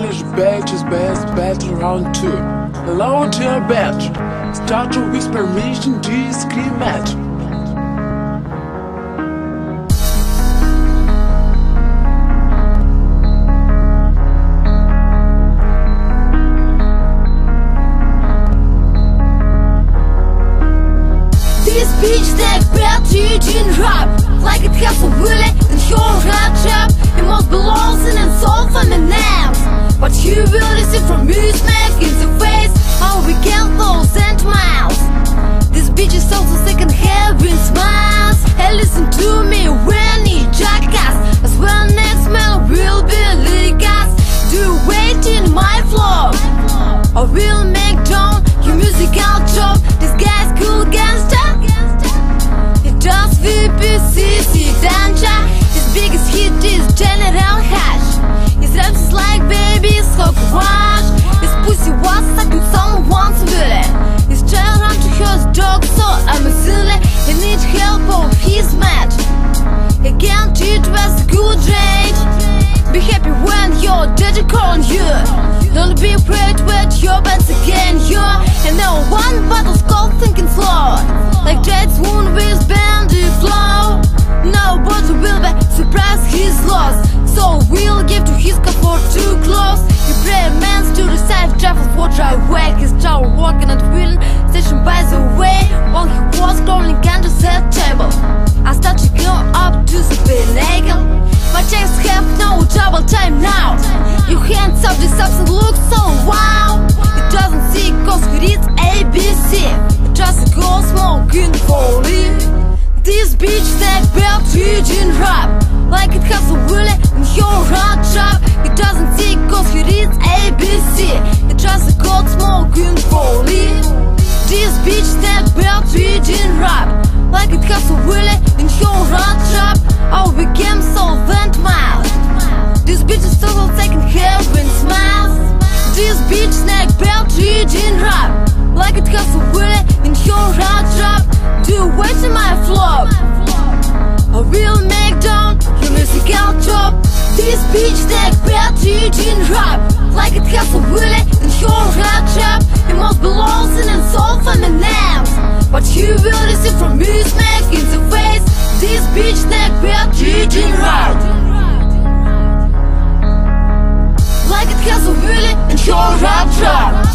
Spanish badge is best battle round 2. Lower to your badge. Start to with permission to scream match. This bitch that bad teaching rap, like it has a willy and your rap trap. It must be lost in and soul from the nails, but you will listen from me smack in the face. How we get those and miles. This bitch is also sick and having smiles. Hey, listen to me when he jackass. As well next man will be legas. Do you wait in my flow? I will make down your musical job. This guy's cool gangster. He does VPCC danger. His biggest hit is General Hash. His raps is like baby's hot wash. His pussy was stuck with someone's willy. His child ran to his dog, so I'm a silly. He needs help of his match. He can't teach what's good rage. Be happy when your daddy calling you. Don't be afraid when your band's again you. And no one battle's called thinking slow, like Jade's wound with bandy flow. Nobody will be surprised he's lost, so we'll give to his comfort too close. You pray man's to the side, travel for dry wake. His tower walking and feeling station by the way. While he was crawling under the table, I start to go up to the pinnacle. My checks have no double time now. Your hands up, this substance looks so wow. It doesn't see cause he reads ABC. It just goes smoking for it. This bitch that belt reading rap, like it has a willy and your hot trap. It doesn't see cause he reads ABC. It just goes smoking for it. This bitch that belt reading rap, like it has a willy and your hot trap. Oh, we became solvent mild. This bitch is still taking heroin smiles. This bitch snack belt reading rap, like it has a willy and your hot trap. Do you wait in my flow? I will make down your musical job. This bitch snack belt reading rap, like it has a willy and your hot trap. It must be lost in and soul from the nails, but you will listen from me smack in the face. This bitch snack belt reading rap, like it has a willy and your hot trap.